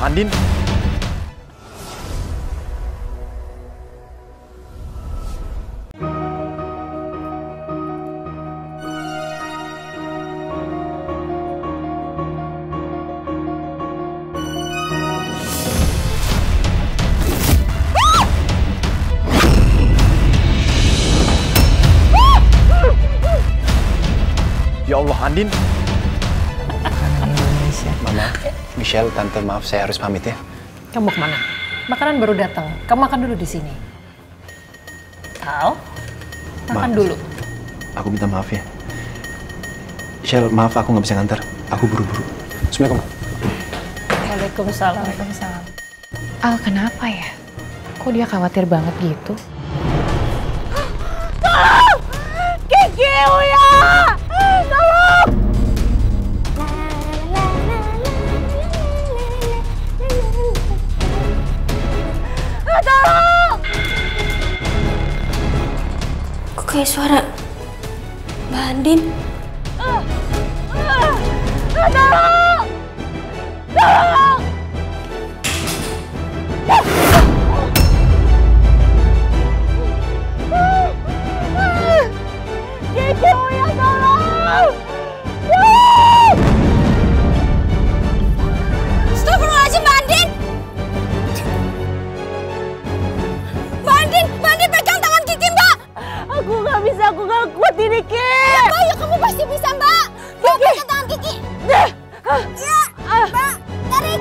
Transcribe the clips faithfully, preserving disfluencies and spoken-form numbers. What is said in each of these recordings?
Andin. Ya Allah, Andin. Makanan Indonesia. Mama, Michelle, Tante, maaf saya harus pamit ya. Kamu kemana? Makanan baru datang. Kamu makan dulu di sini. Al, makan Ma, dulu. Aku minta maaf ya. Michelle, maaf aku nggak bisa ngantar. Aku buru-buru. Assalamualaikum. Waalaikumsalam. Waalaikumsalam. Al, kenapa ya? Kok dia khawatir banget gitu? Tolong! Kiki, Uya! Tolong! Tolong! Kok kayak suara Mbak Andin? Tolong! Tolong! Kiki, Uya, tolong! Astagfirullahaladzim, Mbak Andin! Mbak Andin, Mbak Andin pegang tangan Kiki, Mbak! Aku nggak bisa, aku nggak kuat ini, Ki. Mbak, ya kamu pasti bisa, Mbak! Mbak, pegang tangan Kiki! Ya, Mbak, tarik!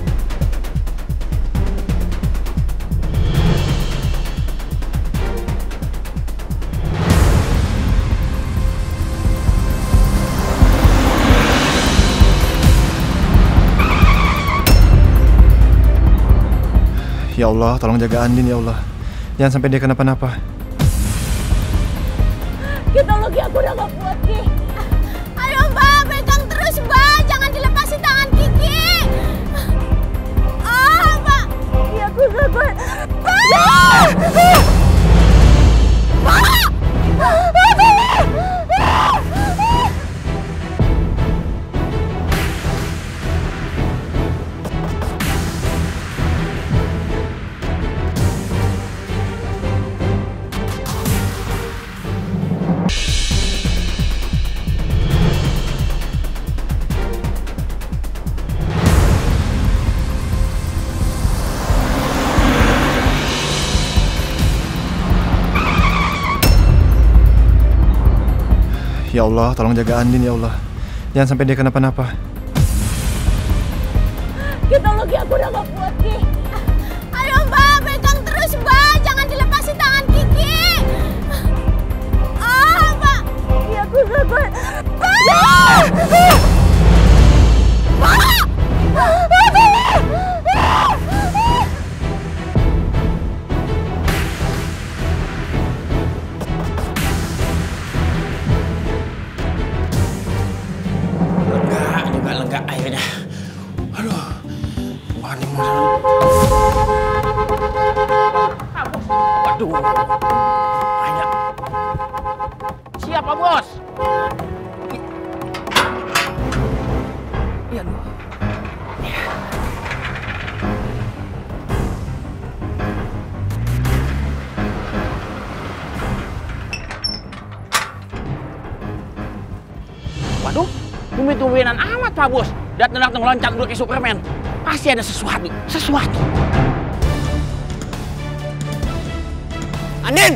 Ya Allah, tolong jaga Andin ya Allah. Jangan sampai dia kenapa-napa. Ki, tolong Ki, aku udah nggak kuat, Ki. Ayo, Mbak, pegang terus, Mbak! Jangan dilepasin tangan Kiki! Ah, Mbak! Ki, aku nggak kuat. Mbak! Mbak! Ya Allah, tolong jaga Andin ya Allah. Jangan sampai dia kenapa-napa. Ki, tolong Ki, aku udah nggak kuat, Ki. Ayo, Mbak, pegang terus, Mbak! Jangan dilepasin tangan Kiki! Ah, Mbak! Ki, aku nggak kuat. Mbak! Mbak! Lega juga, lega akhirnya. Aduh, mana mana. Waduh, banyak. Siapa bos? Iya, aduh. Waduh, tumben-tumbenan amat Pak Bos. Datang-datang loncat dulu ke Superman. Pasti ada sesuatu, sesuatu. Andin!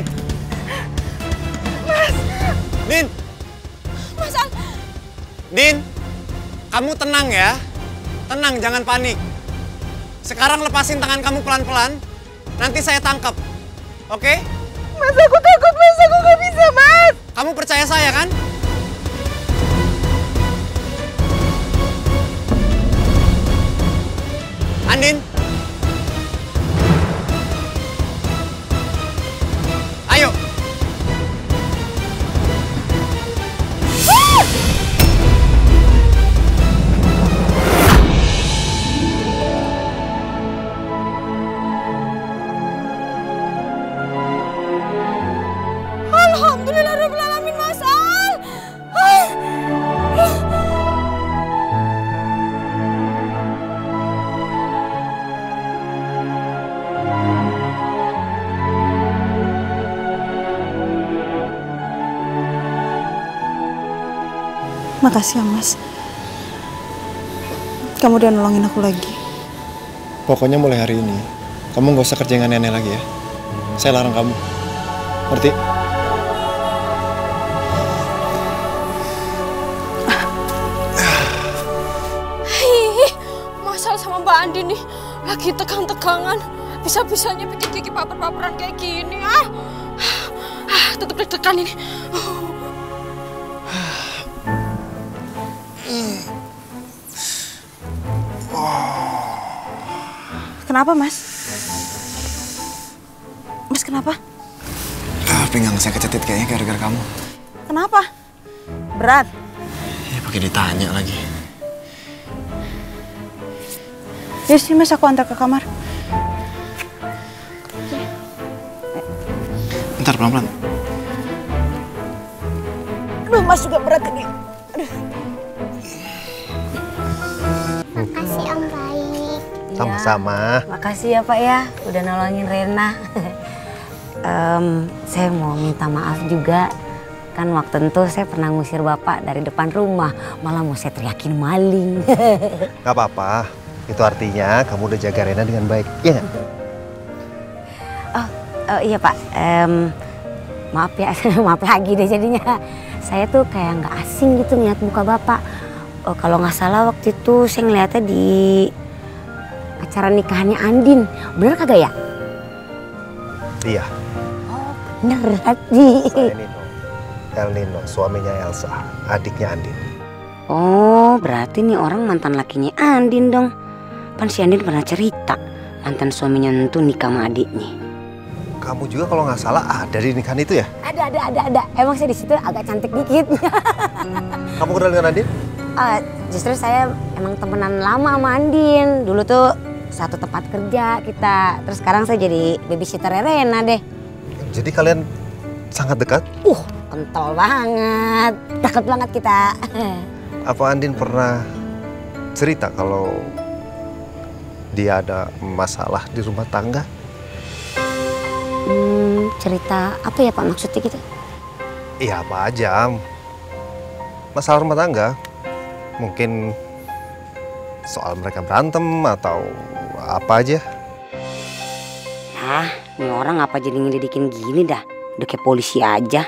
Mas! Din! Mas Al! Din! Kamu tenang ya. Tenang, jangan panik. Sekarang lepasin tangan kamu pelan-pelan. Nanti saya tangkap. Oke? Mas, aku takut, Mas. Aku nggak bisa, Mas. Kamu percaya saya kan? Andin! Ayo! Alhamdulillahirrahmanirrahim, Mas Al! Ah. Makasih ya Mas. Kamu udah nolongin aku lagi. Pokoknya mulai hari ini, kamu nggak usah kerja yang aneh-aneh lagi ya. Saya larang kamu. Ngerti? Hihi, Masal sama Mbak Andi nih lagi tegang-tegangan. Bisa-bisanya bikin Kiki baper-baperan kayak gini. Ah, ah tetep deg-degan ini. Kenapa Mas? Mas kenapa? Ah, pinggang saya kecetit kayaknya gara-gara kamu. Kenapa? Berat? Ya pakai ditanya lagi. Ya sih Mas, aku antar ke kamar. Bentar, pelan-pelan. Aduh, Mas juga berat ini. Aduh. Makasih Om baik. Sama-sama. Ya, makasih ya Pak ya, udah nolongin Rena. um, saya mau minta maaf juga. Kan waktu itu saya pernah ngusir Bapak dari depan rumah. Malah mau saya teriakin maling. Gak apa-apa. Itu artinya kamu udah jaga Rena dengan baik. Iya gak? Oh, oh iya Pak. Um, maaf ya, maaf lagi deh jadinya. Saya tuh kayak nggak asing gitu ngeliat muka Bapak. Oh, kalau nggak salah waktu itu saya ngeliatnya di acara nikahannya Andin. Bener kagak ya? Iya. Oh, bener Hati. Saya Nino. El Nino, suaminya Elsa, adiknya Andin. Oh, berarti nih orang mantan lakinya Andin dong. Pan si Andin pernah cerita mantan suaminya itu nikah sama adiknya. Kamu juga kalau nggak salah ada di nikahan itu ya? Ada, ada, ada, ada. Emang saya di situ agak cantik dikit. Kamu kenal dengan Andin? Uh, justru saya emang temenan lama sama Andin. Dulu tuh satu tempat kerja kita. Terus sekarang saya jadi babysitter Rena deh. Jadi kalian sangat dekat? Uh, kental banget. Dekat banget kita. Apa Andin pernah cerita kalau dia ada masalah di rumah tangga? Hmm, cerita apa ya Pak maksudnya gitu? Iya apa aja. Masalah rumah tangga. Mungkin soal mereka berantem atau apa aja. Nah, ini orang apa jadi ngelidikin gini dah. Udah kayak polisi aja.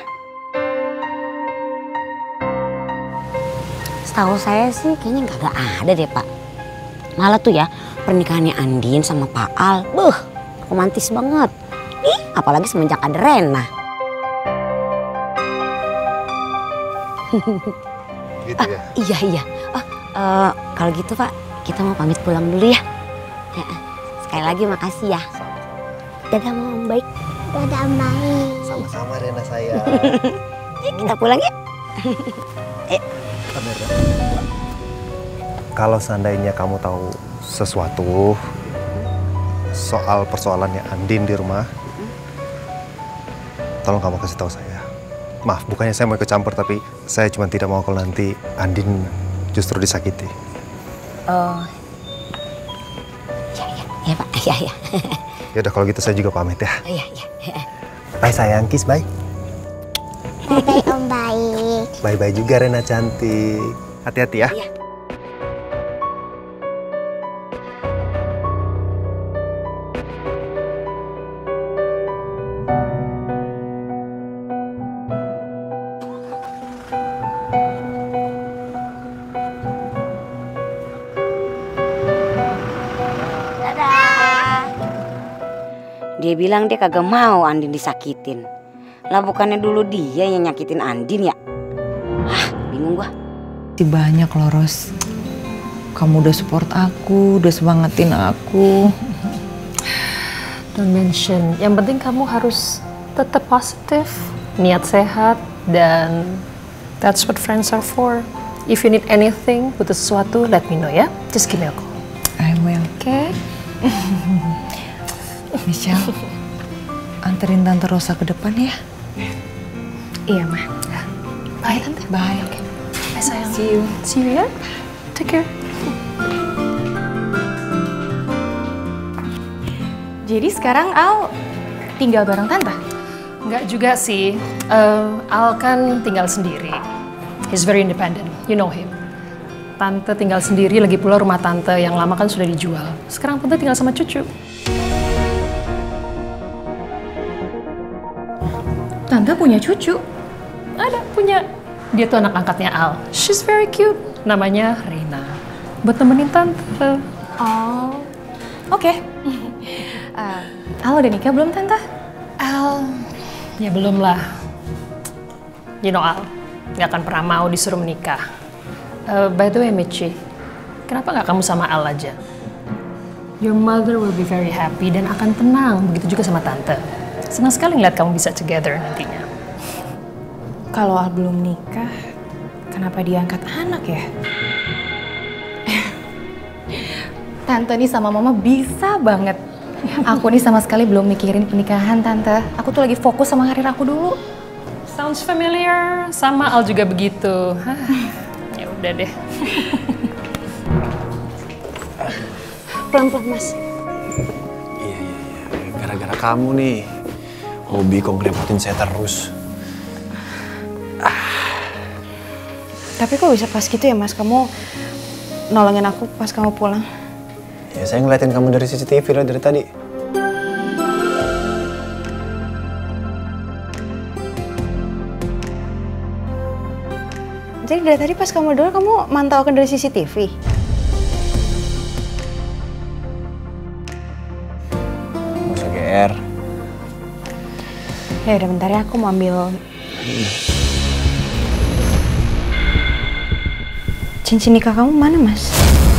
Setahu saya sih kayaknya nggak ada deh Pak. Malah tuh ya pernikahannya Andin sama Pak Al, beuh, romantis banget. Ih, apalagi semenjak ada Rena. Gitu ah, ya? Iya iya. Oh, uh, kalau gitu Pak, kita mau pamit pulang dulu ya. Ya, sekali lagi makasih ya. Dadah Om baik. Dadah Om baik. Sama-sama Rena sayang. Yuk kita pulang ya. Eh. Kalau seandainya kamu tahu sesuatu soal persoalannya Andin di rumah, tolong kamu kasih tahu saya. Maaf, bukannya saya mau ikut campur, tapi saya cuma tidak mau kalau nanti Andin justru disakiti. Oh, ya ya, ya Pak, ya ya. Ya udah kalau gitu saya juga pamit ya. Iya iya. Bye sayang, kiss bye. Bye Om baik. Bye bye juga Rena cantik. Hati-hati ya. Iya. Dia bilang dia kagak mau Andin disakitin. Lah bukannya dulu dia yang nyakitin Andin ya? Hah, bingung gua. Banyak loh Ros. Kamu udah support aku, udah semangatin aku. Don't mention. Yang penting kamu harus tetap positif, niat sehat, dan that's what friends are for. If you need anything, butuh sesuatu, let me know ya. Just give me a call. I will. Okay? Michelle, anterin Tante Rosa ke depan ya. Iya, Ma. Bye, Tante. Bye. Okay. Bye, sayang. See you. See you ya. Take care. Jadi sekarang Al tinggal bareng Tante? Enggak juga sih. Uh, Al kan tinggal sendiri. He's very independent. You know him. Tante tinggal sendiri, lagi pula rumah tante yang lama kan sudah dijual. Sekarang tante tinggal sama cucu. Tante punya cucu? Ada, punya. Dia tuh anak angkatnya Al. She's very cute. Namanya Reina. Buat temenin tante. Oh, oke. Okay. uh, Al udah nikah belum, Tante? Al, ya belum lah. You know Al, gak akan pernah mau disuruh menikah. Uh, by the way, Michi, kenapa gak kamu sama Al aja? Your mother will be very happy dan akan tenang. Begitu juga sama Tante. Senang sekali ngeliat kamu bisa together nantinya. Kalau Al belum nikah, kenapa dia angkat anak ya? Tante nih sama Mama bisa banget. Aku nih sama sekali belum mikirin pernikahan, Tante. Aku tuh lagi fokus sama karir aku dulu. Sounds familiar. Sama Al juga begitu. Ya udah deh. Pelan-pelan, Mas. Iya, iya, iya. Gara-gara kamu nih. Hobi kok ngerepotin saya terus. Tapi kok bisa pas gitu ya, Mas? Kamu nolongin aku pas kamu pulang. Ya saya ngeliatin kamu dari C C T V loh dari tadi. Jadi dari tadi pas kamu dulu kamu mantau aku dari C C T V? Nggak usah G R. Ya udah bentar ya, aku mau ambil cincin nikah kamu mana, Mas?